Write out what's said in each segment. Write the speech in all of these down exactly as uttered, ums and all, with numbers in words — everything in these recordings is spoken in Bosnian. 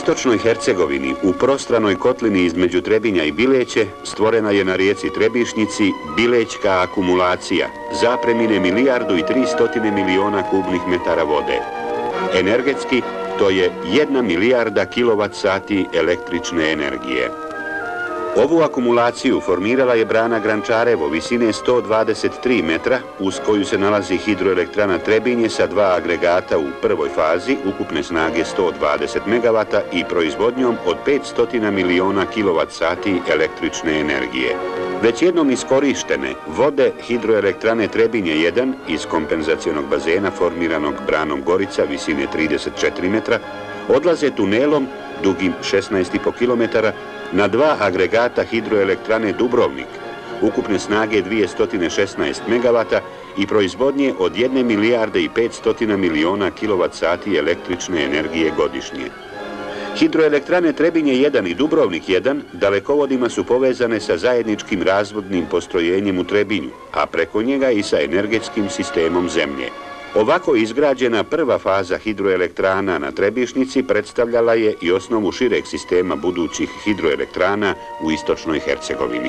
istočnoj Hercegovini, u prostranoj kotlini između Trebinja i Bileće, stvorena je na rijeci Trebišnjici Bilećka akumulacija, zapremine milijardu i tri stotine miliona kubnih metara vode. Energetski, to je jedna milijarda kilovat sati električne energije. Ovu akumulaciju formirala je brana Grančarevo visine sto dvadeset tri metra, uz koju se nalazi hidroelektrana Trebinje sa dva agregata u prvoj fazi, ukupne snage sto dvadeset megavata i proizvodnjom od petsto miliona kilovat sati električne energije. Već jednom iskorištene vode hidroelektrane Trebinje jedan iz kompenzacionog bazena formiranog branom Gorica visine trideset četiri metra odlaze tunelom dugim šesnaest i po kilometara na dva agregata hidroelektrane Dubrovnik, ukupne snage dvjesto šesnaest megavata i proizvodnje od jedne milijarde i petsto miliona kilovat sati električne energije godišnje. Hidroelektrane Trebinje jedan i Dubrovnik jedan dalekovodima su povezane sa zajedničkim razvodnim postrojenjem u Trebinju, a preko njega i sa energetskim sistemom zemlje. Ovako izgrađena prva faza hidroelektrana na Trebišnjici predstavljala je i osnovu šireg sistema budućih hidroelektrana u istočnoj Hercegovini.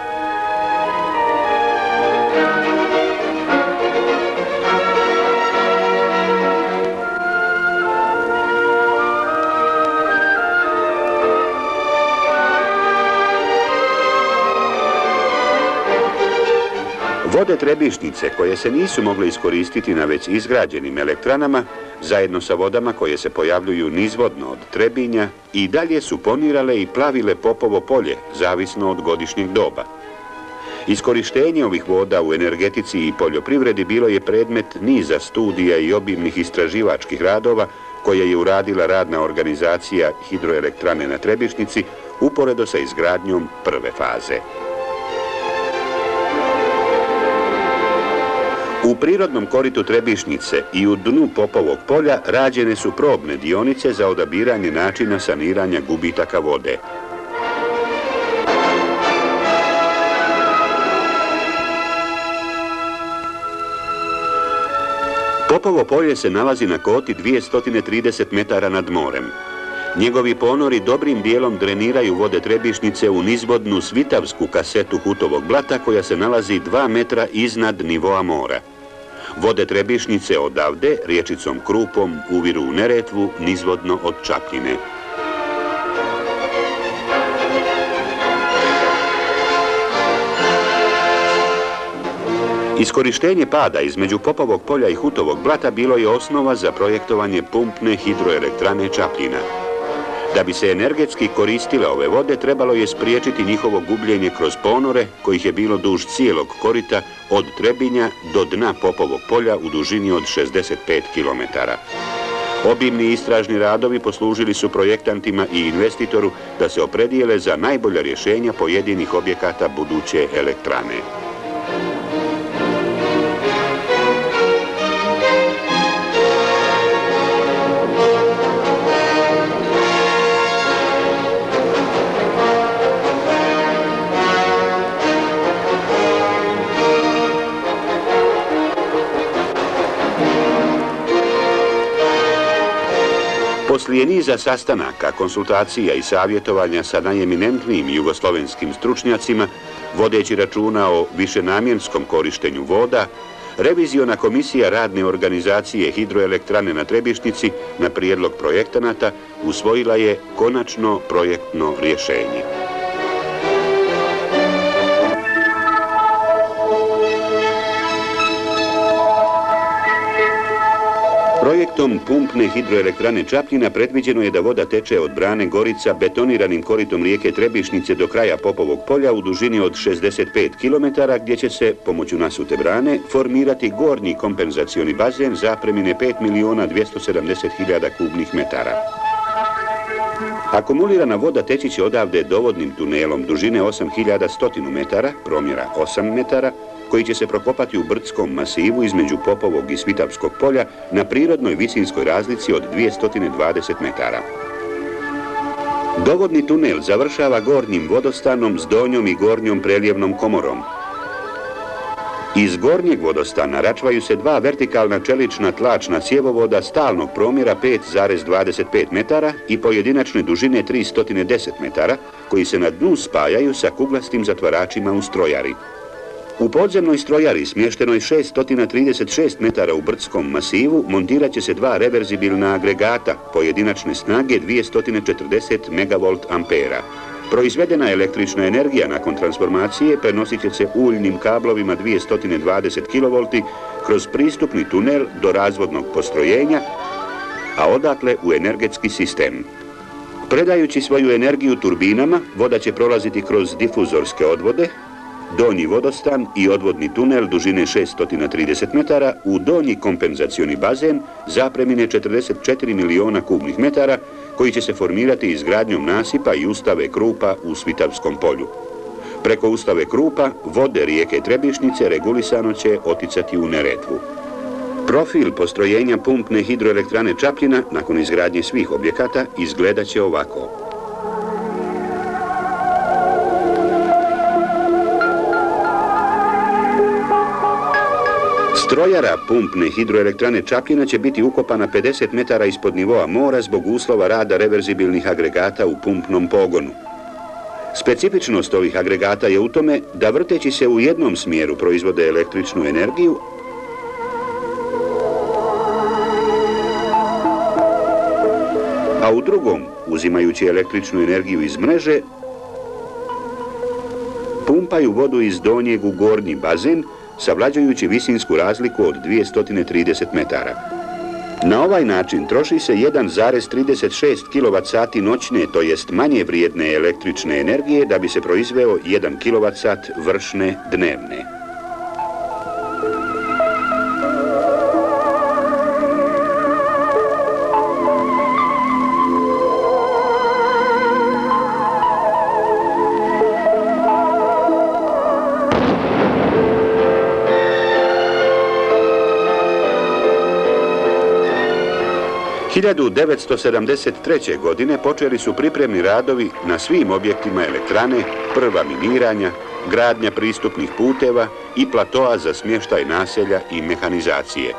Vode Trebišnjice, koje se nisu mogle iskoristiti na već izgrađenim elektranama, zajedno sa vodama koje se pojavljuju nizvodno od Trebinja, i dalje su ponirale i plavile Popovo polje, zavisno od godišnjeg doba. Iskorištenje ovih voda u energetici i poljoprivredi bilo je predmet niza studija i obimnih istraživačkih radova koje je uradila radna organizacija hidroelektrane na Trebišnjici uporedo sa izgradnjom prve faze. U prirodnom koritu Trebišnjice i u dnu Popovog polja rađene su probne dionice za odabiranje načina saniranja gubitaka vode. Popovo polje se nalazi na koti dvjesto trideset metara nad morem. Njegovi ponori dobrim dijelom dreniraju vode Trebišnjice u nizvodnu svitavsku kasetu Hutovog blata koja se nalazi dva metra iznad nivoa mora. Vode Trebišnjice odavde, riječicom Krupom, uviru u Neretvu nizvodno od Čapljine. Iskorištenje pada između Popovog polja i Hutovog blata bilo je osnova za projektovanje pumpne hidroelektrane Čapljina. Da bi se energetski koristile ove vode, trebalo je spriječiti njihovo gubljenje kroz ponore, kojih je bilo duž cijelog korita od Trebinja do dna Popovog polja u dužini od šezdeset pet kilometara. Obimni istražni radovi poslužili su projektantima i investitoru da se opredijele za najbolja rješenja pojedinih objekata buduće elektrane. Poslije niza sastanaka, konsultacija i savjetovanja sa najeminentnijim jugoslovenskim stručnjacima, vodeći računa o višenamjenskom korištenju voda, reviziona komisija radne organizacije hidroelektrane na Trebišnjici na prijedlog projektanata usvojila je konačno projektno rješenje. Projektom pumpne hidroelektrane Čapljina predviđeno je da voda teče od brane Gorica betoniranim koritom rijeke Trebišnjice do kraja Popovog polja u dužini od šezdeset pet kilometara, gdje će se, pomoću nasute brane, formirati gornji kompenzacioni bazen zapremine pet miliona dvjesto sedamdeset hiljada kubnih metara. Akumulirana voda teći će odavde dovodnim tunelom dužine osam hiljada sto metara, promjera osam metara, koji će se prokopati u brdskom masivu između Popovog i Svitavskog polja na prirodnoj visinskoj razlici od dvjesto dvadeset metara. Dovodni tunel završava gornjim vodostanom s donjom i gornjom preljevnom komorom. Iz gornjeg vodostana račvaju se dva vertikalna čelična tlačna cjevovoda stalnog promjera pet zarez dvadeset pet metara i pojedinačne dužine tristo deset metara, koji se na dnu spajaju sa kuglastim zatvaračima u strojari. U podzemnoj strojari, smještenoj šesto trideset šest metara u brdskom masivu, montirat će se dva reverzibilna agregata, pojedinačne snage dvjesto četrdeset megavolt ampera. Proizvedena električna energija nakon transformacije prenosit će se uljnim kablovima dvjesto dvadeset kilovolti kroz pristupni tunel do razvodnog postrojenja, a odatle u energetski sistem. Predajući svoju energiju turbinama, voda će prolaziti kroz difuzorske odvode, donji vodostan i odvodni tunel dužine šesto trideset metara u donji kompenzacioni bazen zapremine četrdeset četiri miliona kubnih metara, koji će se formirati izgradnjom nasipa i ustave Krupa u Svitavskom polju. Preko ustave Krupa vode rijeke Trebišnjice regulisano će oticati u Neretvu. Profil postrojenja pumpne hidroelektrane Čapljina nakon izgradnje svih objekata izgledat će ovako. Strojara pumpne hidroelektrane Čapljina će biti ukopana pedeset metara ispod nivoa mora zbog uslova rada reverzibilnih agregata u pumpnom pogonu. Specifičnost ovih agregata je u tome da vrteći se u jednom smjeru proizvode električnu energiju, a u drugom, uzimajući električnu energiju iz mreže, pumpaju vodu iz donjeg u gornji bazen, savlađujući visinsku razliku od dvjesto trideset metara. Na ovaj način troši se jedan zarez trideset šest kilovat sati noćne, to jest manje vrijedne električne energije, da bi se proizveo jedan kilovat sat vršne dnevne. hiljadu devetsto sedamdeset treće. godine počeli su pripremni radovi na svim objektima elektrane, prva miniranja, gradnja pristupnih puteva i platoa za smještaj naselja i mehanizacije.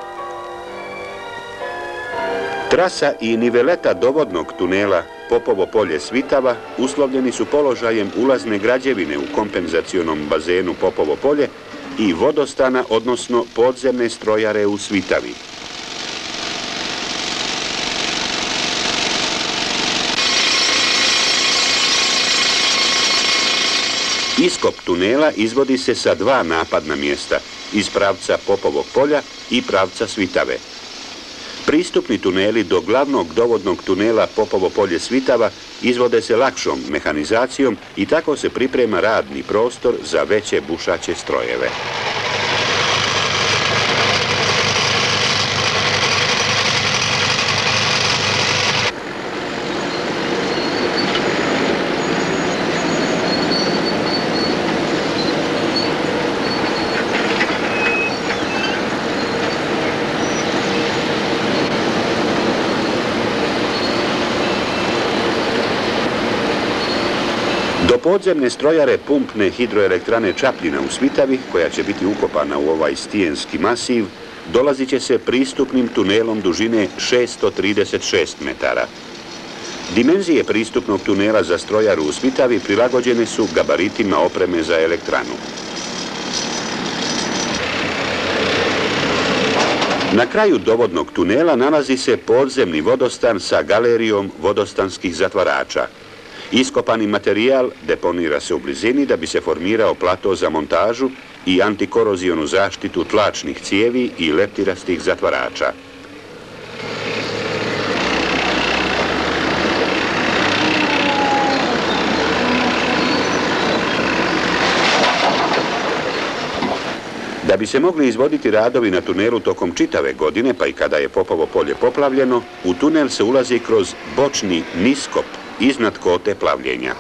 Trasa i niveleta dovodnog tunela Popovo polje Svitava uslovljeni su položajem ulazne građevine u kompenzacionom bazenu Popovo polje i vodostana, odnosno podzemne strojare u Svitavi. Iskop tunela izvodi se sa dva napadna mjesta, iz pravca Popovog polja i pravca Svitave. Pristupni tuneli do glavnog dovodnog tunela Popovo polje Svitava izvode se lakšom mehanizacijom i tako se priprema radni prostor za veće bušaće strojeve. Do podzemne strojare pumpne hidroelektrane Čapljina u Svitavi, koja će biti ukopana u ovaj stijenski masiv, dolazit će se pristupnim tunelom dužine šesto trideset šest metara. Dimenzije pristupnog tunela za strojaru u Svitavi prilagođene su gabaritima opreme za elektranu. Na kraju dovodnog tunela nalazi se podzemni vodostan sa galerijom vodostanskih zatvarača. Iskopani materijal deponira se u blizini da bi se formirao plato za montažu i antikorozionu zaštitu tlačnih cijevi i leptirastih zatvarača. Da bi se mogli izvoditi radovi na tunelu tokom čitave godine, pa i kada je Popovo polje poplavljeno, u tunel se ulazi kroz bočni niskop iznad kote plavljenja.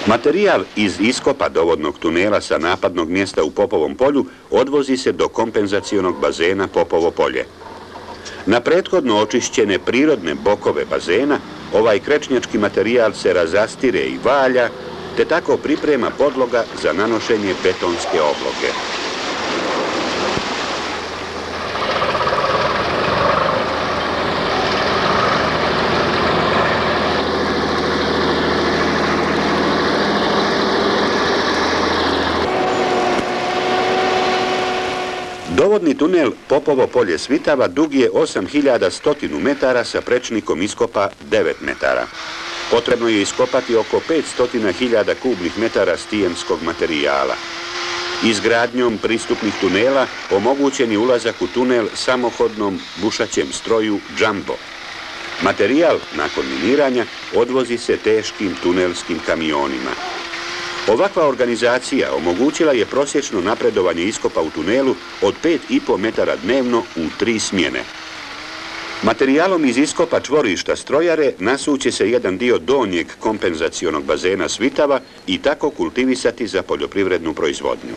Materijal iz iskopa dovodnog tunela sa napadnog mjesta u Popovom polju odvozi se do kompenzacionog bazena Popovo polje. Na prethodno očišćene prirodne bokove bazena ovaj krečnjački materijal se razastire i valja, te tako priprema podloga za nanošenje betonske obloge. Dovodni tunel Popovo polje Svitava dug je osam hiljada sto metara sa prečnikom iskopa devet metara. Potrebno je iskopati oko petsto hiljada kubnih metara stijenskog materijala. Izgradnjom pristupnih tunela omogućen je ulazak u tunel samohodnom bušaćem stroju Jumbo. Materijal, nakon miniranja, odvozi se teškim tunelskim kamionima. Ovakva organizacija omogućila je prosječno napredovanje iskopa u tunelu od pet i po metara dnevno u tri smjene. Materijalom iz iskopa čvorišta Strojare nasuće se jedan dio donjeg kompenzacionog bazena Svitava i tako kultivisati za poljoprivrednu proizvodnju.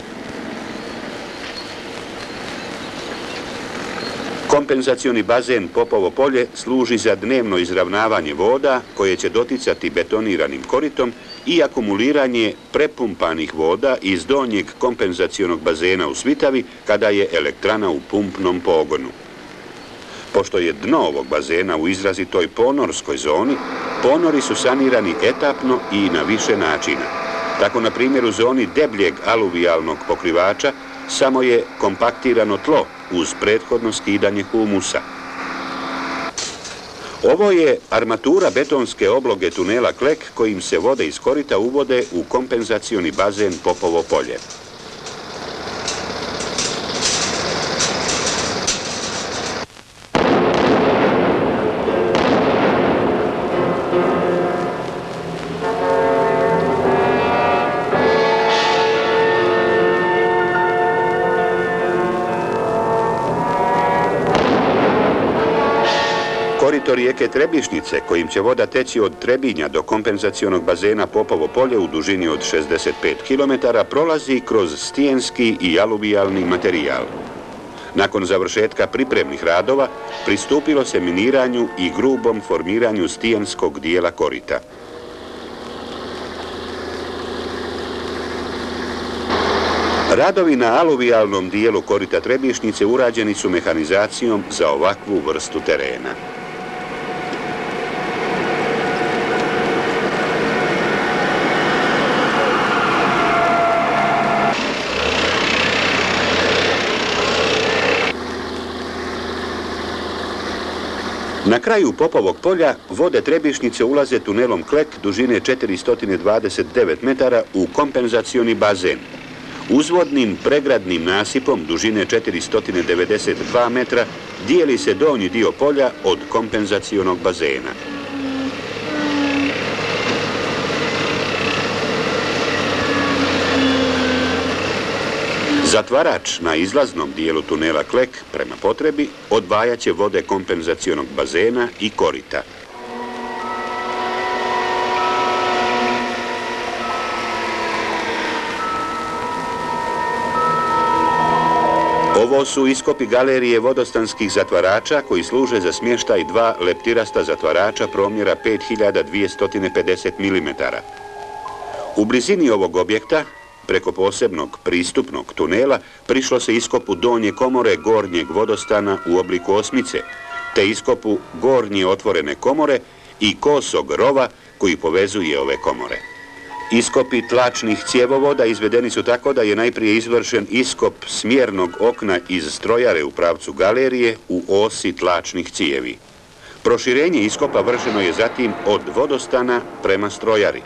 Kompenzacioni bazen Popovo polje služi za dnevno izravnavanje voda koje će doticati betoniranim koritom i akumuliranje prepumpanih voda iz donjeg kompenzacionog bazena u Svitavi kada je elektrana u pumpnom pogonu. Pošto je dno ovog bazena u izrazitoj ponorskoj zoni, ponori su sanirani etapno i na više načina. Tako, na primjer, u zoni debljeg aluvijalnog pokrivača samo je kompaktirano tlo uz prethodno skidanje humusa. Ovo je armatura betonske obloge tunela Klek kojim se vode iz korita uvode u kompenzacioni bazen Popovo polje. Korito rijeke Trebišnjice, kojim će voda teći od Trebinja do kompenzacionog bazena Popovo polje u dužini od šezdeset pet kilometara, prolazi kroz stijenski i aluvijalni materijal. Nakon završetka pripremnih radova, pristupilo se miniranju i grubom formiranju stijenskog dijela korita. Radovi na aluvijalnom dijelu korita Trebišnjice urađeni su mehanizacijom za ovakvu vrstu terena. Na kraju Popovog polja vode Trebišnjice ulaze tunelom Klek dužine četiristo dvadeset devet metara u kompenzacioni bazen. Uzvodnim pregradnim nasipom dužine četiristo devedeset dva metra dijeli se donji dio polja od kompenzacionog bazena. Zatvarač na izlaznom dijelu tunela Klek prema potrebi odvajaće vode kompenzacionog bazena i korita. Ovo su iskopi galerije vodostanskih zatvarača koji služe za smještaj dva leptirasta zatvarača promjera pet hiljada dvjesto pedeset milimetara. U blizini ovog objekta, preko posebnog pristupnog tunela, prišlo se iskopu donje komore gornjeg vodostana u obliku osmice, te iskopu gornje otvorene komore i kosog rova koji povezuje ove komore. Iskopi tlačnih cjevovoda izvedeni su tako da je najprije izvršen iskop smjernog okna iz Strojare u pravcu galerije u osi tlačnih cijevi. Proširenje iskopa vršeno je zatim od vodostana prema Strojari.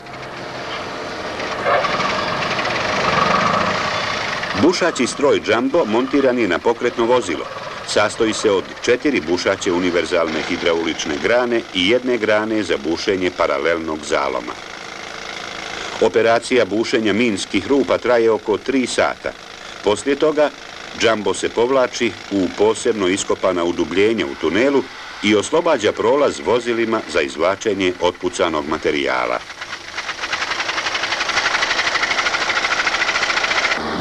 Bušaći stroj Jumbo montiran je na pokretno vozilo. Sastoji se od četiri bušaće univerzalne hidraulične grane i jedne grane za bušenje paralelnog zaloma. Operacija bušenja minskih rupa traje oko tri sata. Poslije toga Jumbo se povlači u posebno iskopana udubljenja u tunelu i oslobađa prolaz vozilima za izvlačenje otpucanog materijala.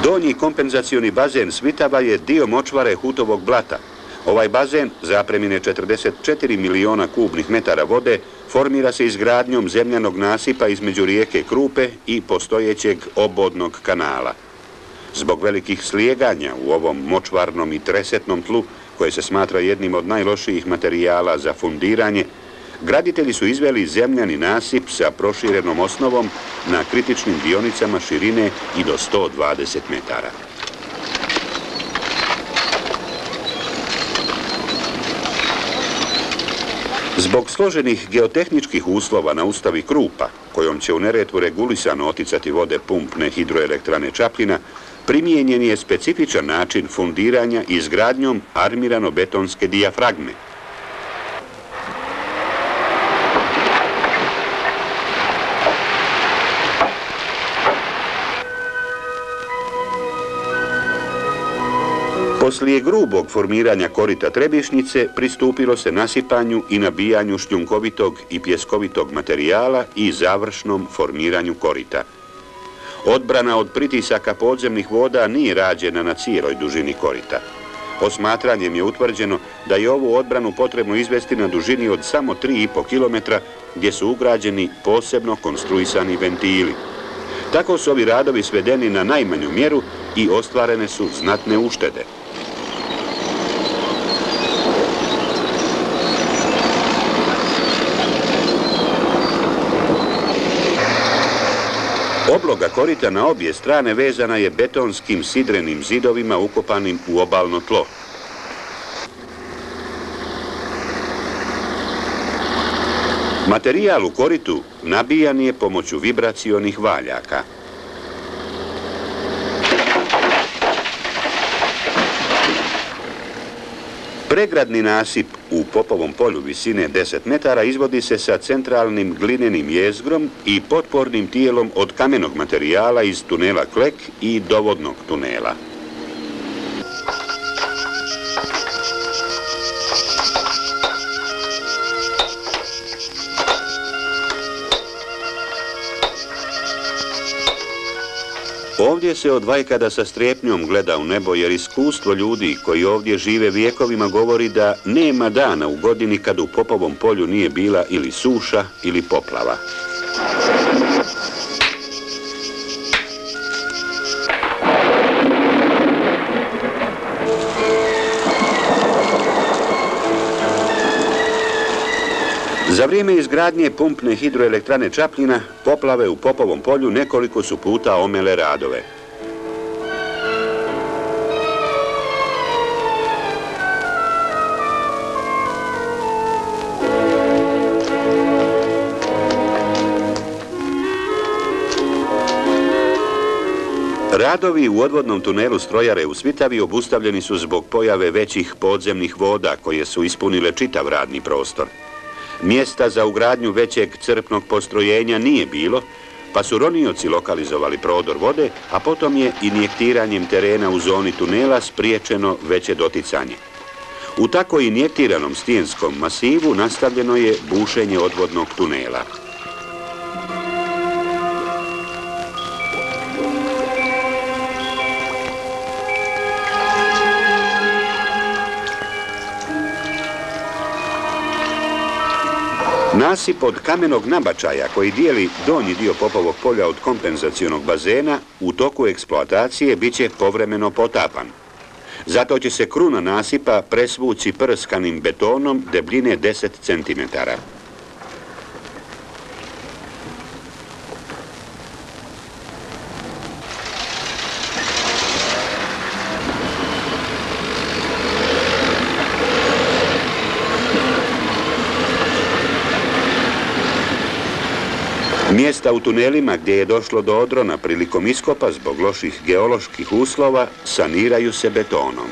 Donji kompenzacioni bazen Svitava je dio močvare Hutovog blata. Ovaj bazen, zapremine četrdeset četiri miliona kubnih metara vode, formira se izgradnjom zemljanog nasipa između rijeke Krupe i postojećeg obodnog kanala. Zbog velikih slijeganja u ovom močvarnom i tresetnom tlu, koje se smatra jednim od najlošijih materijala za fundiranje, graditelji su izveli zemljani nasip sa proširenom osnovom na kritičnim dionicama širine i do sto dvadeset metara. Zbog složenih geotehničkih uslova na ustavi Krupa, kojom će u Neretvu regulisano oticati vode pumpne hidroelektrane Čapljina, primijenjen je specifičan način fundiranja izgradnjom armirano-betonske dijafragme. Poslije grubog formiranja korita Trebišnjice pristupilo se nasipanju i nabijanju šljunkovitog i pjeskovitog materijala i završnom formiranju korita. Odbrana od pritisaka podzemnih voda nije rađena na cijeloj dužini korita. Osmatranjem je utvrđeno da je ovu odbranu potrebno izvesti na dužini od samo tri i po kilometra gdje su ugrađeni posebno konstruisani ventili. Tako su ovi radovi svedeni na najmanju mjeru i ostvarene su znatne uštede. Obloga korita na obje strane vezana je betonskim sidrenim zidovima ukopanim u obalno tlo. Materijal u koritu nabijan je pomoću vibracionih valjaka. Pregradni nasip u Popovom polju visine deset metara izvodi se sa centralnim glinenim jezgrom i potpornim tijelom od kamenog materijala iz tunela Klek i dovodnog tunela. Ovdje se od vajkada sa strepnjom gleda u nebo, jer iskustvo ljudi koji ovdje žive vijekovima govori da nema dana u godini kad u Popovom polju nije bila ili suša ili poplava. Za vrijeme izgradnje pumpne hidroelektrane Čapljina, poplave u Popovom polju nekoliko su puta omele radove. Radovi u odvodnom tunelu Strojare u Svitavi obustavljeni su zbog pojave većih podzemnih voda koje su ispunile čitav radni prostor. Mjesta za ugradnju većeg crpnog postrojenja nije bilo, pa su ronioci lokalizovali prodor vode, a potom je injektiranjem terena u zoni tunela spriječeno veće doticanje. U tako injektiranom stijenskom masivu nastavljeno je bušenje odvodnog tunela. Nasip od kamenog nabačaja koji dijeli donji dio Popovog polja od kompenzacionog bazena u toku eksploatacije bit će povremeno potapan. Zato će se kruna nasipa presvući prskanim betonom debljine deset centimetara. Mjesta u tunelima gdje je došlo do odrona prilikom iskopa zbog loših geoloških uslova saniraju se betonom.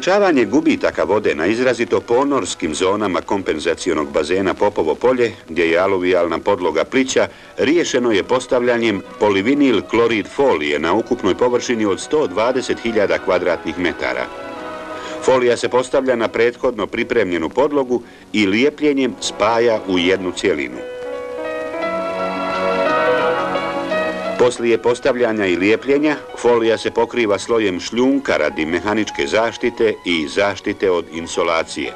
sprečavanje gubitaka vode na izrazito ponorskim zonama kompenzacionog bazena Popovo polje, gdje je aluvijalna podloga plića, riješeno je postavljanjem polivinil klorid folije na ukupnoj površini od sto dvadeset hiljada kvadratnih metara. Folija se postavlja na prethodno pripremljenu podlogu i lijepljenjem spaja u jednu cjelinu. Poslije postavljanja i lijepljenja, folija se pokriva slojem šljunka radi mehaničke zaštite i zaštite od insolacije.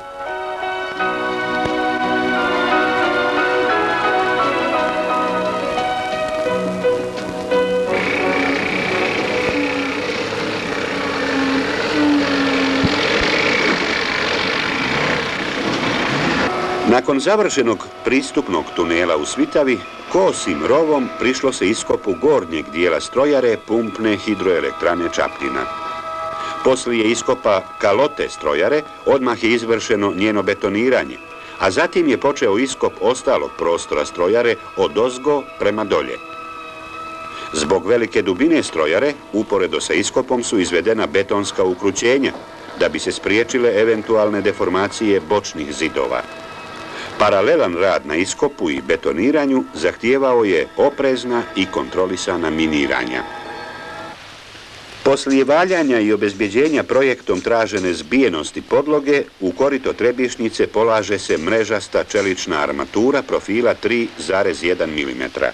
Nakon završenog pristupnog tunela u Svitavi, kosim rovom prišlo se iskopu gornjeg dijela strojare pumpne hidroelektrane Čapljina. Poslije iskopa kalote strojare odmah je izvršeno njeno betoniranje, a zatim je počeo iskop ostalog prostora strojare odozgo prema dolje. Zbog velike dubine strojare, uporedo sa iskopom su izvedena betonska ukrućenja, da bi se spriječile eventualne deformacije bočnih zidova. Paralelan rad na iskopu i betoniranju zahtijevao je oprezna i kontrolisana miniranja. Poslije valjanja i obezbjeđenja projektom tražene zbijenosti podloge, u korito Trebišnjice polaže se mrežasta čelična armatura profila tri zarez jedan milimetra.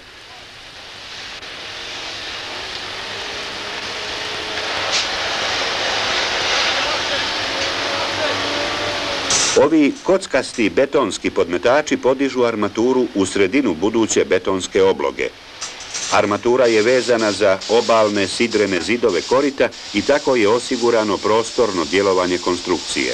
Ovi kockasti betonski podmetači podižu armaturu u sredinu buduće betonske obloge. Armatura je vezana za obalne sidrene zidove korita i tako je osigurano prostorno djelovanje konstrukcije.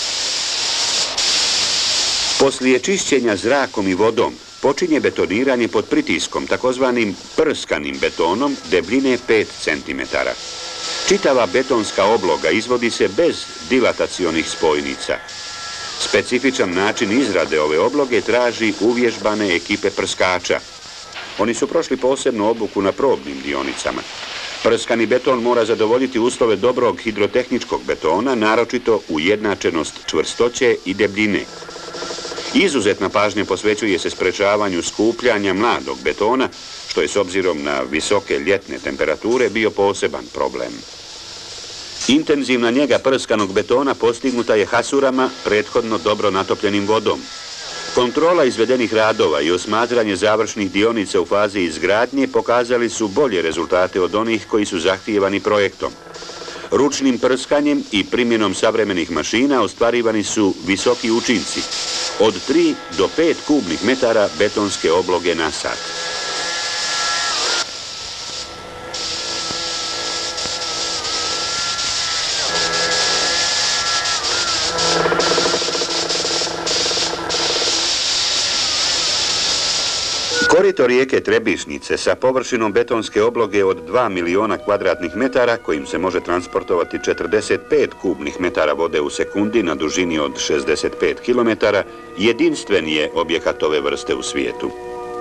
Poslije čišćenja zrakom i vodom počinje betoniranje pod pritiskom, takozvanim prskanim betonom debljine pet centimetara. Čitava betonska obloga izvodi se bez dilatacionih spojnica. Specifičan način izrade ove obloge traži uvježbane ekipe prskača. Oni su prošli posebnu obuku na probnim dionicama. Prskani beton mora zadovoljiti uslove dobrog hidrotehničkog betona, naročito ujednačenost čvrstoće i debljine. Izuzetna pažnja posvećuje se sprečavanju skupljanja mladog betona, što je s obzirom na visoke ljetne temperature bio poseban problem. Intenzivna njega prskanog betona postignuta je hasurama, prethodno dobro natopljenim vodom. Kontrola izvedenih radova i osmatranje završnih dionica u fazi izgradnje pokazali su bolje rezultate od onih koji su zahtijevani projektom. Ručnim prskanjem i primjenom savremenih mašina ostvarivani su visoki učinci, od tri do pet kubnih metara betonske obloge na sat. Korito rijeke Trebišnjice sa površinom betonske obloge od dva miliona kvadratnih metara, kojim se može transportovati četrdeset pet kubnih metara vode u sekundi na dužini od šezdeset pet kilometara, jedinstven je objekat ove vrste u svijetu.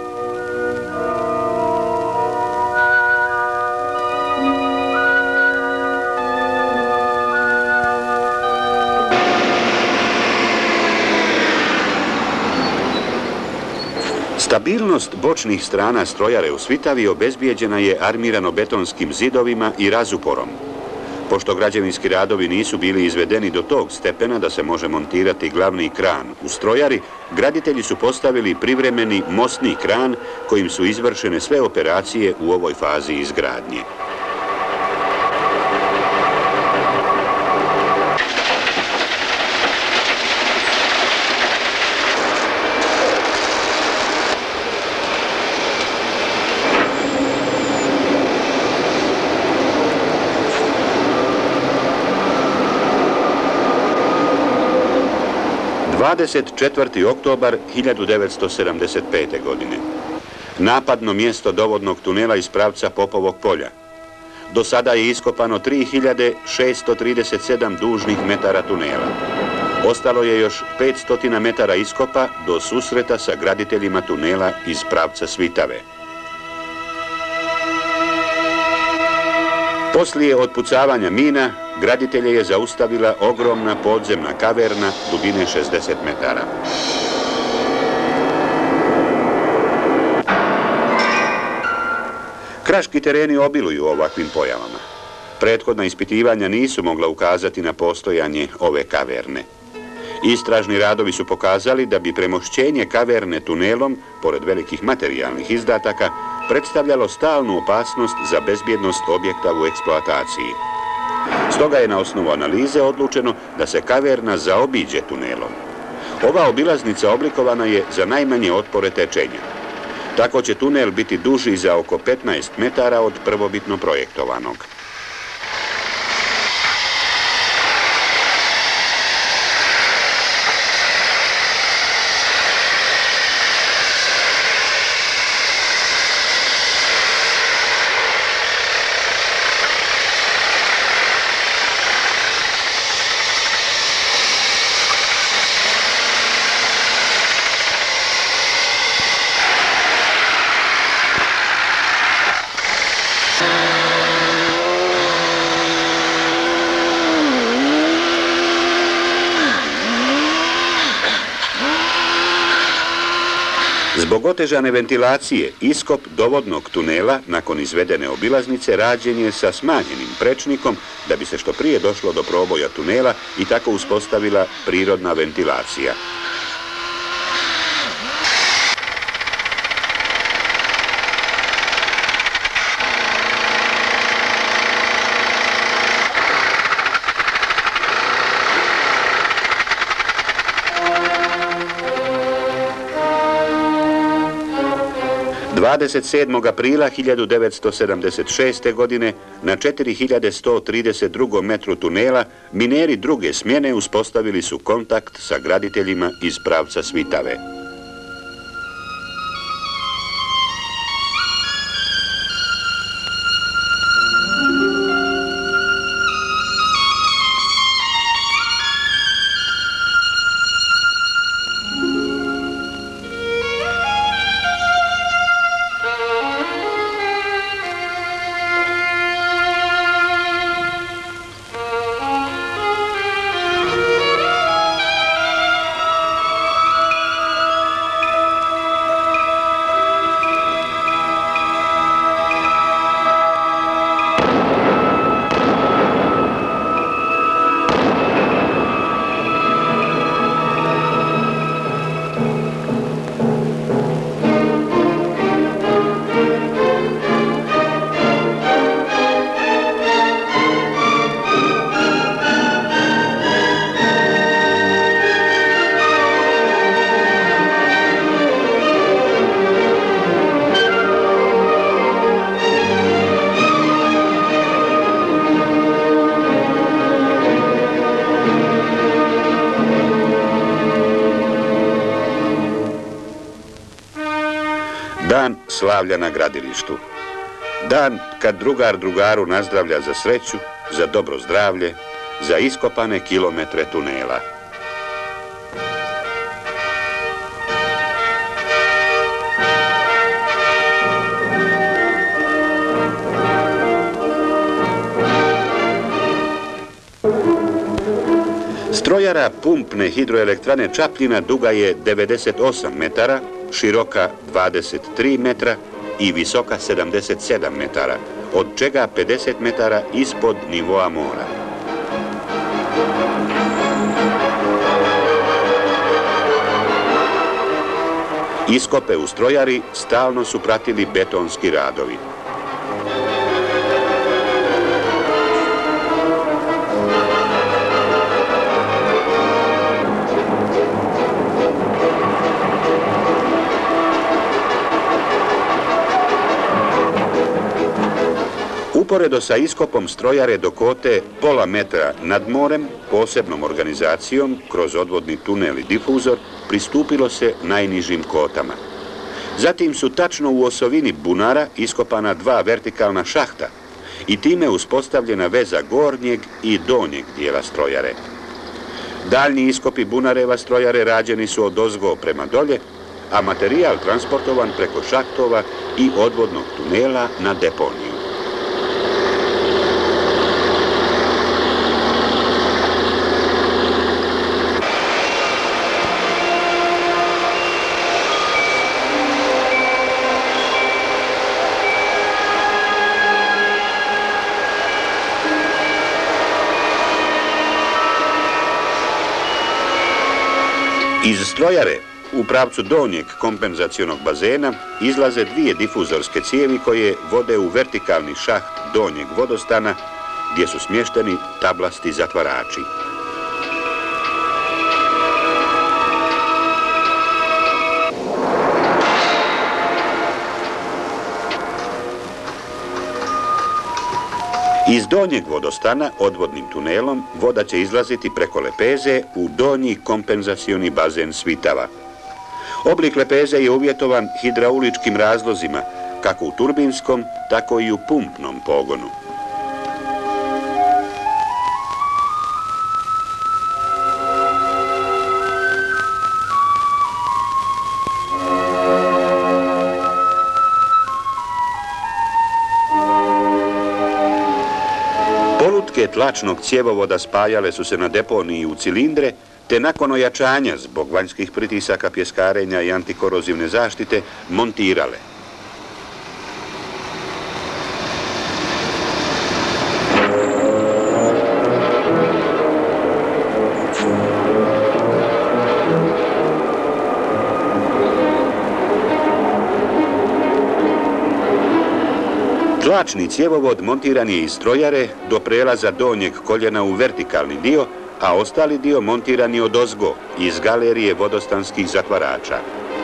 Stabilnost bočnih strana strojare u Svitavi obezbijeđena je armirano-betonskim zidovima i razuporom. Pošto građevinski radovi nisu bili izvedeni do tog stepena da se može montirati glavni kran u strojari, graditelji su postavili privremeni mostni kran kojim su izvršene sve operacije u ovoj fazi izgradnje. dvadeset četvrti oktobar hiljadu devetsto sedamdeset pete. godine. Napadno mjesto dovodnog tunela iz pravca Popovog polja. Do sada je iskopano tri hiljade šesto trideset sedam dužnih metara tunela. Ostalo je još petsto metara iskopa do susreta sa graditeljima tunela iz pravca Svitave. Poslije otpucavanja mina, graditelje je zaustavila ogromna podzemna kaverna dubine šezdeset metara. Kraški tereni obiluju ovakvim pojavama. Prethodna ispitivanja nisu mogla ukazati na postojanje ove kaverne. Istražni radovi su pokazali da bi premošćenje kaverne tunelom, pored velikih materijalnih izdataka, predstavljalo stalnu opasnost za bezbjednost objekta u eksploataciji. Stoga je na osnovu analize odlučeno da se kaverna zaobiđe tunelom. Ova obilaznica oblikovana je za najmanje otpore tečenja. Tako će tunel biti duži za oko petnaest metara od prvobitno projektovanog. Zbog otežane ventilacije, iskop dovodnog tunela nakon izvedene obilaznice rađen je sa smanjenim prečnikom da bi se što prije došlo do proboja tunela i tako uspostavila prirodna ventilacija. dvadeset sedmog aprila hiljadu devetsto sedamdeset šeste. godine na četiri hiljade sto trideset drugom metru tunela mineri druge smjene uspostavili su kontakt sa graditeljima iz pravca Svitave. Dan slavlja na gradilištu. Dan kad drugar drugaru nazdravlja za sreću, za dobro zdravlje, za iskopane kilometre tunela. Strojara pumpne hidroelektrane Čapljina duga je devedeset osam metara, široka dvadeset tri metra i visoka sedamdeset sedam metara, od čega pedeset metara ispod nivoa mora. Iskope u strojari stalno su pratili betonski radovi. Uporedo sa iskopom strojare do kote pola metra nad morem, posebnom organizacijom, kroz odvodni tunel i difuzor, pristupilo se najnižim kotama. Zatim su tačno u osovini bunara iskopana dva vertikalna šahta i time uspostavljena veza gornjeg i donjeg dijela strojare. Daljni iskopi bunareva strojare rađeni su odozgo prema dolje, a materijal transportovan preko šahtova i odvodnog tunela na deponiju. Iz strojare u pravcu donjeg kompenzacionog bazena izlaze dvije difuzorske cijevi koje vode u vertikalni šaht donjeg vodostana gdje su smješteni tablasti zatvarači. Iz donjeg vodostana odvodnim tunelom voda će izlaziti preko lepeze u donji kompenzacioni bazen Svitava. Oblik lepeze je uvjetovan hidrauličkim razlozima, kako u turbinskom, tako i u pumpnom pogonu. Polutke tlačnog cjevovoda spajale su se na deponiji u cilindre, te nakon ojačanja zbog vanjskih pritisaka pjeskarenja i antikorozivne zaštite montirale. Tlačni cjevovod montiran je iz strojare do prelaza donjeg koljena u vertikalni dio, a ostali dio montiran je odozgo iz galerije vodostanskih zatvarača.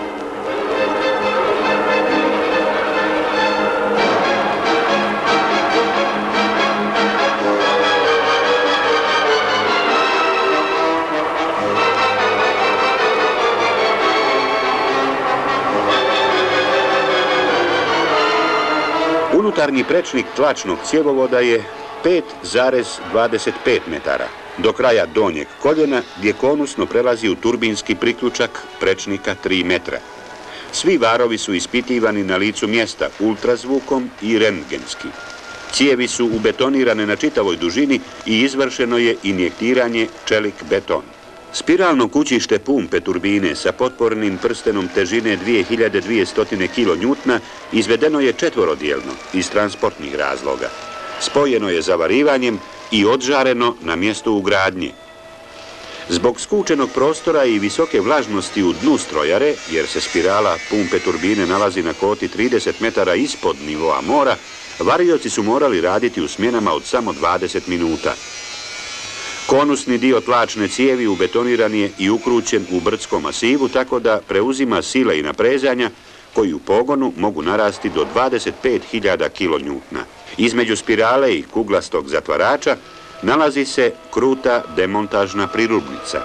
Unutarnji prečnik tlačnog cjevovoda je pet zarez dvadeset pet metara, do kraja donjeg koljena gdje konusno prelazi u turbinski priključak prečnika tri metra. Svi varovi su ispitivani na licu mjesta ultrazvukom i rentgenski. Cijevi su ubetonirane na čitavoj dužini i izvršeno je injektiranje čelik beton. Spiralno kućište pumpe turbine sa potpornim prstenom težine dvije hiljade dvjesto kilonjutna izvedeno je četvorodijelno iz transportnih razloga. Spojeno je zavarivanjem i odžareno na mjestu ugradnje. Zbog skučenog prostora i visoke vlažnosti u dnu strojare, jer se spirala pumpe turbine nalazi na koti trideset metara ispod nivoa mora, varioci su morali raditi u smjenama od samo dvadeset minuta. Konusni dio tlačne cijevi ubetoniran je i ukrućen u brdskom masivu, tako da preuzima sile i naprezanja koji u pogonu mogu narasti do dvadeset pet hiljada kilonjutna. Između spirale i kuglastog zatvarača nalazi se kruta demontažna prirubnica.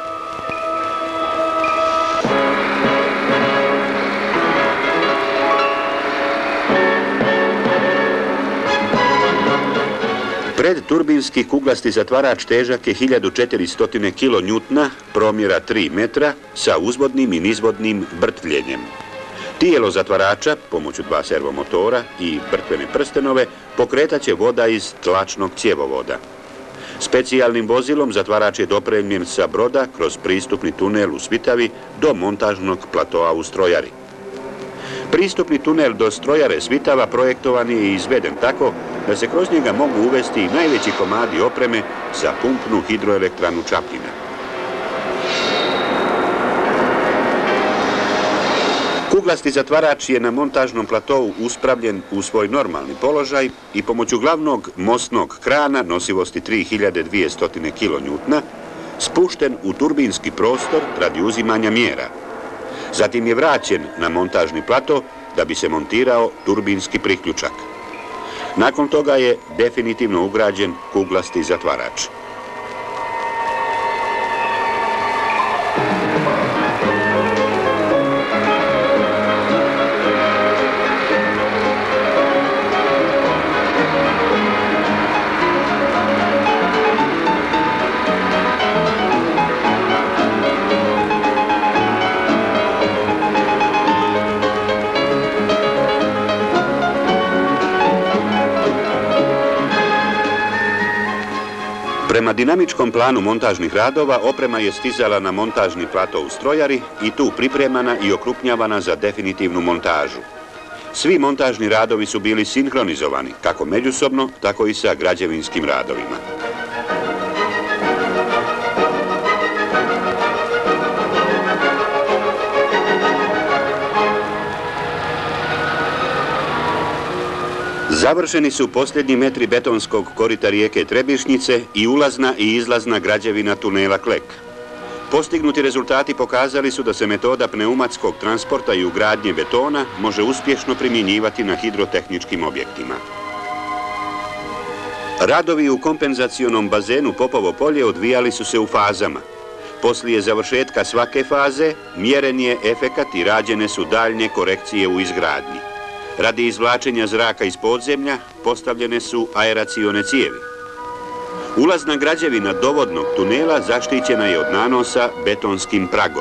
Predturbinski kuglasti zatvarač težak je hiljadu četiristo kilonjutna, promjera tri metra, sa uzvodnim i nizvodnim brtvljenjem. Tijelo zatvarača, pomoću dva servomotora i brtvene prstenove, pokretat će voda iz tlačnog cjevovoda. Specijalnim vozilom zatvarač je dopremljen sa broda kroz pristupni tunel u Svitavi do montažnog platoa u strojari. Pristupni tunel do strojare Svitava projektovan je i izveden tako da se kroz njega mogu uvesti i najveći komadi opreme za pumpnu hidroelektranu Čapljina. Kuglasti zatvarač je na montažnom platovu uspravljen u svoj normalni položaj i pomoću glavnog mostnog krana nosivosti tri hiljade dvjesto kilonjutna spušten u turbinski prostor radi uzimanja mjera. Zatim je vraćen na montažni plato da bi se montirao turbinski priključak. Nakon toga je definitivno ugrađen kuglasti zatvarač. Prema dinamičkom planu montažnih radova, oprema je stizala na montažni plato u strojari i tu pripremana i okrupnjavana za definitivnu montažu. Svi montažni radovi su bili sinhronizovani, kako međusobno, tako i sa građevinskim radovima. Završeni su posljednji metri betonskog korita rijeke Trebišnjice i ulazna i izlazna građevina tunela Klek. Postignuti rezultati pokazali su da se metoda pneumatskog transporta i ugradnje betona može uspješno primjenjivati na hidrotehničkim objektima. Radovi u kompenzacionom bazenu Popovo polje odvijali su se u fazama. Poslije završetka svake faze mjeren je efekat i rađene su daljnje korekcije u izgradnji. Radi izvlačenja zraka iz podzemlja postavljene su aeracione cijevi. Ulazna građevina dovodnog tunela zaštićena je od nanosa betonskim pragom.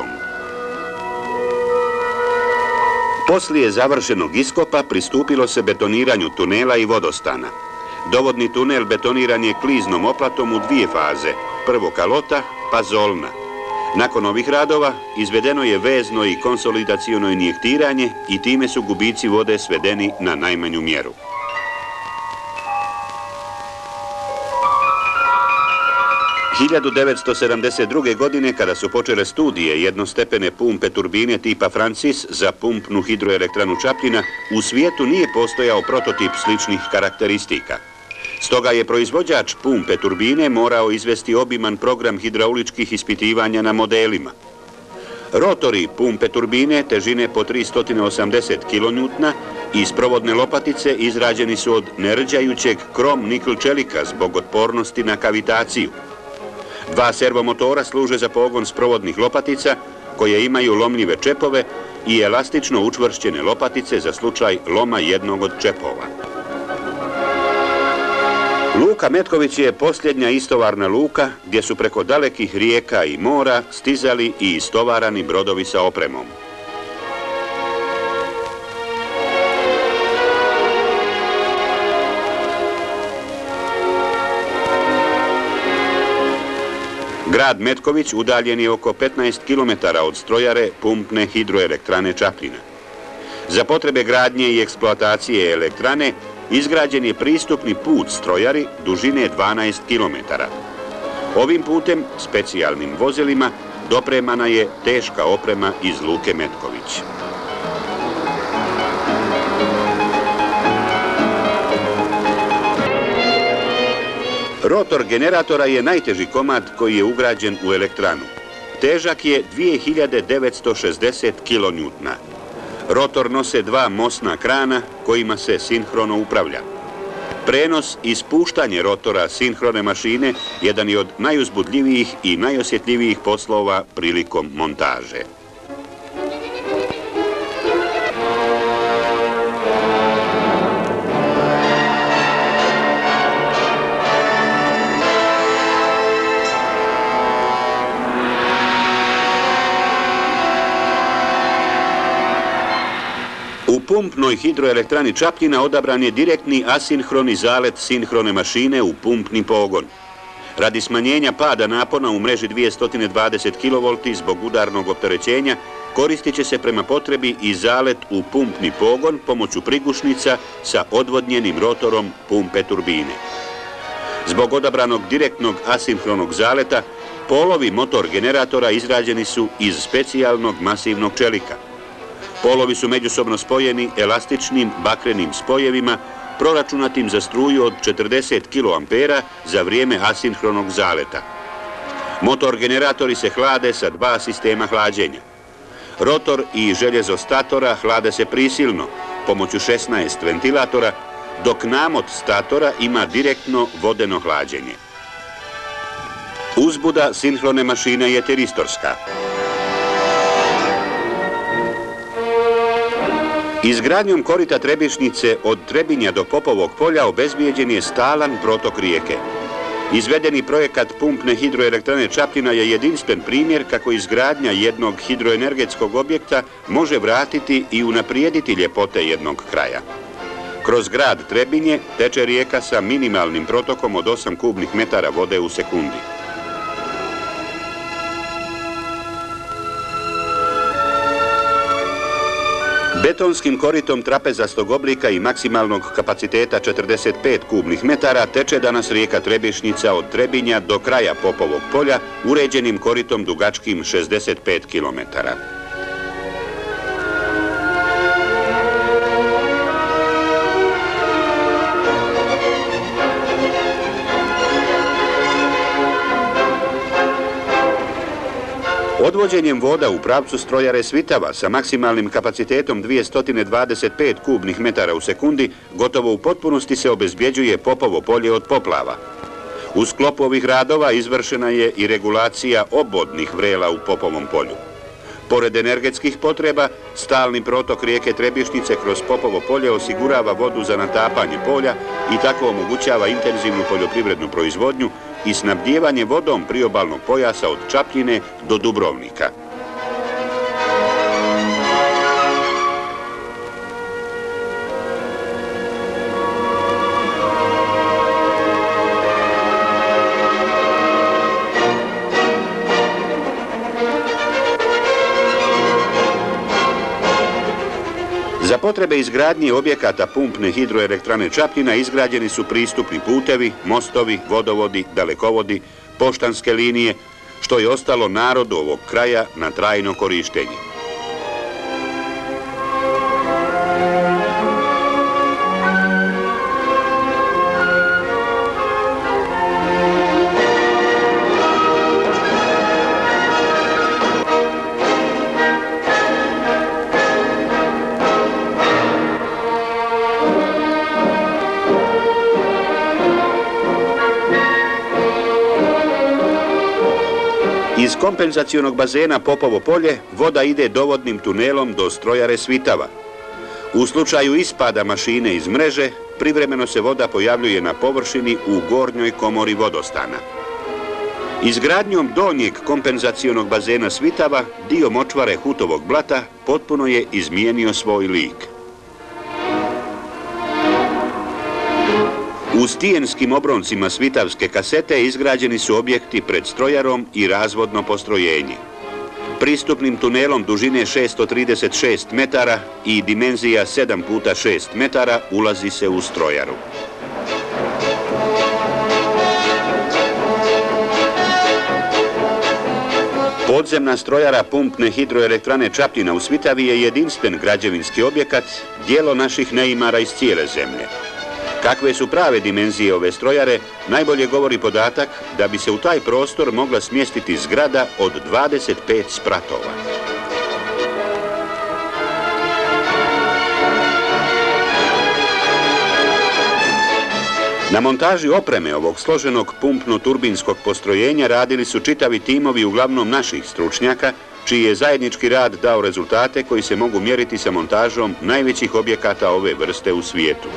Poslije završenog iskopa pristupilo se betoniranju tunela i vodostana. Dovodni tunel betoniran je kliznom oplatom u dvije faze, prvo kalota pa zolna. Nakon ovih radova izvedeno je vezno i konsolidaciono injektiranje i time su gubici vode svedeni na najmanju mjeru. hiljadu devetsto sedamdeset druge. godine, kada su počele studije jednostepene pumpe turbine tipa Francis za pumpnu hidroelektranu Čapljina, u svijetu nije postojao prototip sličnih karakteristika. Stoga je proizvođač pumpe turbine morao izvesti obiman program hidrauličkih ispitivanja na modelima. Rotori pumpe turbine težine po tristo osamdeset kilonjutna i sprovodne lopatice izrađeni su od nerđajućeg krom nikl čelika zbog otpornosti na kavitaciju. Dva servomotora služe za pogon sprovodnih lopatica koje imaju lomljive čepove i elastično učvršćene lopatice za slučaj loma jednog od čepova. Luka Metković je posljednja istovarna luka gdje su preko dalekih rijeka i mora stizali i istovarani brodovi sa opremom. Grad Metković udaljen je oko petnaest kilometara od strojare pumpne hidroelektrane Čapljina. Za potrebe gradnje i eksploatacije elektrane izgrađen je pristupni put strojari dužine dvanaest kilometara. Ovim putem, specijalnim vozilima, dopremana je teška oprema iz luke Metković. Rotor generatora je najteži komad koji je ugrađen u elektranu. Težak je dvije hiljade devetsto šezdeset kilonjutna. Rotor nose dva mosna krana kojima se sinhrono upravlja. Prenos i spuštanje rotora sinhrone mašine jedan je od najuzbudljivijih i najosjetljivijih poslova prilikom montaže. U pumpnoj hidroelektrani Čapljina odabran je direktni asinhroni zalet sinhrone mašine u pumpni pogon. Radi smanjenja pada napona u mreži dvjesto dvadeset kilovolti zbog udarnog opterećenja koristit će se prema potrebi i zalet u pumpni pogon pomoću prigušnica sa odvodnjenim rotorom pumpe turbine. Zbog odabranog direktnog asinhronog zaleta, polovi motor generatora izrađeni su iz specijalnog masivnog čelika. Polovi su međusobno spojeni elastičnim bakrenim spojevima proračunatim za struju od četrdeset kiloampera za vrijeme asinhronog zaleta. Motor generatori se hlade sa dva sistema hlađenja. Rotor i željezo statora hlade se prisilno pomoću šesnaest ventilatora, dok namot statora ima direktno vodeno hlađenje. Uzbuda sinhrone mašine je teristorska. Izgradnjom korita Trebišnjice od Trebinja do Popovog polja obezbijeđen je stalan protok rijeke. Izvedeni projekat pumpne hidroelektrane Čapljina je jedinstven primjer kako izgradnja jednog hidroenergetskog objekta može vratiti i unaprijediti ljepote jednog kraja. Kroz grad Trebinje teče rijeka sa minimalnim protokom od osam kubnih metara vode u sekundi. Betonskim koritom trapezastog oblika i maksimalnog kapaciteta četrdeset pet kubnih metara teče danas rijeka Trebišnjica od Trebinja do kraja Popovog polja uređenim koritom dugačkim šezdeset pet kilometara. Odvođenjem voda u pravcu strojare Svitava sa maksimalnim kapacitetom dvjesto dvadeset pet kubnih metara u sekundi gotovo u potpunosti se obezbjeđuje Popovo polje od poplava. U sklopu ovih radova izvršena je i regulacija obodnih vrela u Popovom polju. Pored energetskih potreba, stalni protok rijeke Trebišnjice kroz Popovo polje osigurava vodu za natapanje polja i tako omogućava intenzivnu poljoprivrednu proizvodnju i snabdijevanje vodom priobalnog pojasa od Čapljine do Dubrovnika. Za potrebe izgradnje objekata pumpne hidroelektrane Čapljina izgrađeni su pristupni putevi, mostovi, vodovodi, dalekovodi, poštanske linije, što je ostalo narodu ovog kraja na trajno korištenje. Iz kompenzacionog bazena Popovo polje voda ide dovodnim tunelom do strojare Svitava. U slučaju ispada mašine iz mreže, privremeno se voda pojavljuje na površini u gornjoj komori vodostana. Izgradnjom donjeg kompenzacionog bazena Svitava, dio močvare Hutovog blata potpuno je izmijenio svoj lik. U stijenskim obroncima Svitavske kasete izgrađeni su objekti pred strojarom i razvodno postrojenje. Pristupnim tunelom dužine šesto trideset šest metara i dimenzija sedam puta šest metara ulazi se u strojaru. Podzemna strojara pumpne hidroelektrane Čapljina u Svitavi je jedinstven građevinski objekat, djelo naših neimara iz cijele zemlje. Kakve su prave dimenzije ove strojare, najbolje govori podatak da bi se u taj prostor mogla smjestiti zgrada od dvadeset pet spratova. Na montaži opreme ovog složenog pumpno-turbinskog postrojenja radili su čitavi timovi uglavnom naših stručnjaka, čiji je zajednički rad dao rezultate koji se mogu mjeriti sa montažom najvećih objekata ove vrste u svijetu.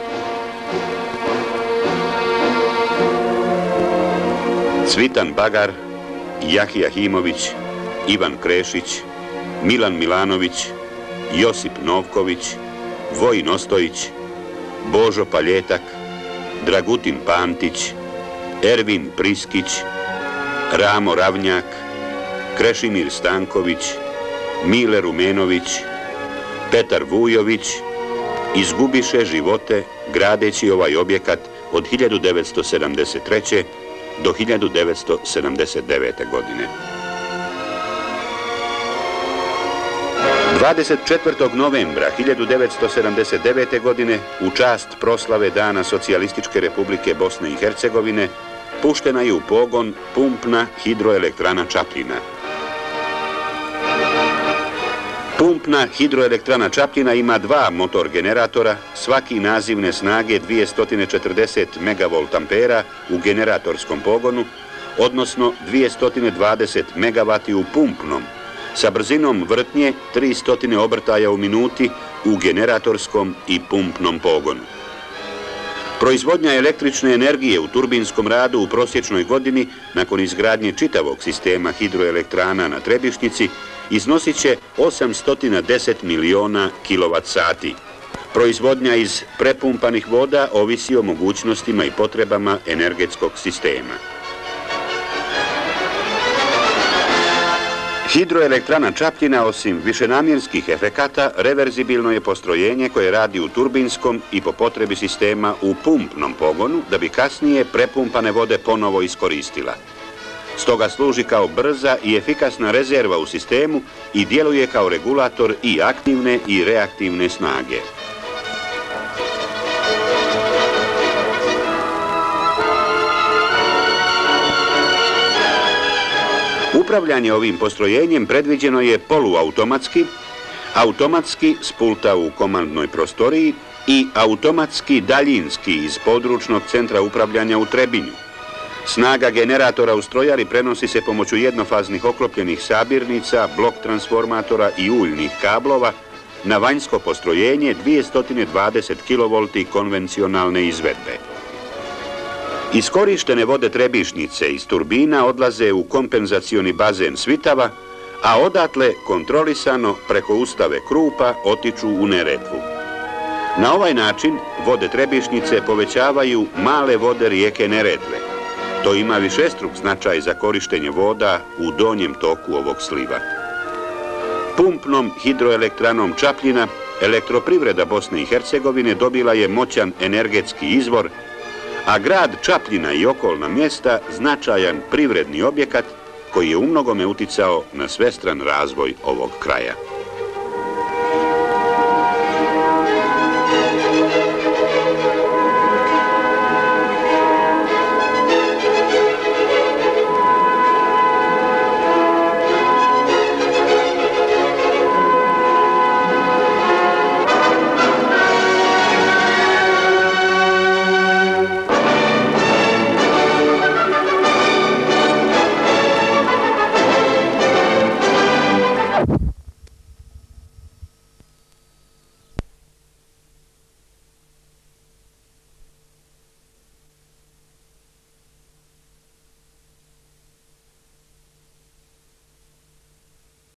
Cvitan Bagar, Jahija Himović, Ivan Krešić, Milan Milanović, Josip Novković, Vojin Ostojić, Božo Paljetak, Dragutin Pantić, Ervin Priskić, Ramo Ravnjak, Krešimir Stanković, Mile Rumenović, Petar Vujović izgubiše živote gradeći ovaj objekat od hiljadu devetsto sedamdeset treće. do hiljadu devetsto sedamdeset devete. godine. dvadeset četvrtog novembra hiljadu devetsto sedamdeset devete. godine u čast proslave Dana Socijalističke Republike Bosne i Hercegovine puštena je u pogon pumpna hidroelektrana Čapljina. Pumpna hidroelektrana Čapljina ima dva motor generatora, svaki nazivne snage dvjesto četrdeset megavoltampera u generatorskom pogonu, odnosno dvjesto dvadeset megavati u pumpnom, sa brzinom vrtnje tristo obrtaja u minuti u generatorskom i pumpnom pogonu. Proizvodnja električne energije u turbinskom radu u prosječnoj godini, nakon izgradnje čitavog sistema hidroelektrana na Trebišnjici, iznosit će osamsto deset miliona kilovat sati. Proizvodnja iz prepumpanih voda ovisi o mogućnostima i potrebama energetskog sistema. Hidroelektrana Čapljina, osim višenamjenskih efekata, reverzibilno je postrojenje koje radi u turbinskom i po potrebi sistema u pumpnom pogonu, da bi kasnije prepumpane vode ponovo iskoristila. Stoga služi kao brza i efikasna rezerva u sistemu i djeluje kao regulator i aktivne i reaktivne snage. Upravljanje ovim postrojenjem predviđeno je poluautomatski, automatski s pulta u komandnoj prostoriji i automatski daljinski iz područnog centra upravljanja u Trebinju. Snaga generatora u strojari prenosi se pomoću jednofaznih oklopljenih sabirnica, blok transformatora i uljnih kablova na vanjsko postrojenje dvjesto dvadeset kilovolti konvencionalne izvedbe. Iskorištene vode Trebišnjice iz turbina odlaze u kompenzacioni bazen Svitava, a odatle kontrolisano preko ustave Krupa otiču u Neretvu. Na ovaj način vode Trebišnjice povećavaju male vode rijeke Neretve. To ima višestruk značaj za korištenje voda u donjem toku ovog sliva. Pumpnom hidroelektranom Čapljina elektroprivreda Bosne i Hercegovine dobila je moćan energetski izvor, a grad Čapljina i okolna mjesta značajan privredni objekat koji je umnogome uticao na svestran razvoj ovog kraja.